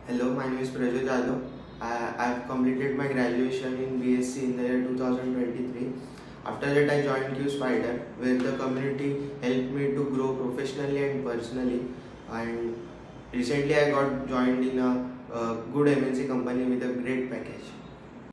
Hello, my name is Prajot Jadhav. I have completed my graduation in BSc in the year 2023. After that, I joined Q Spider, where the community helped me to grow professionally and personally. And recently, I got joined in a good MNC company with a great package.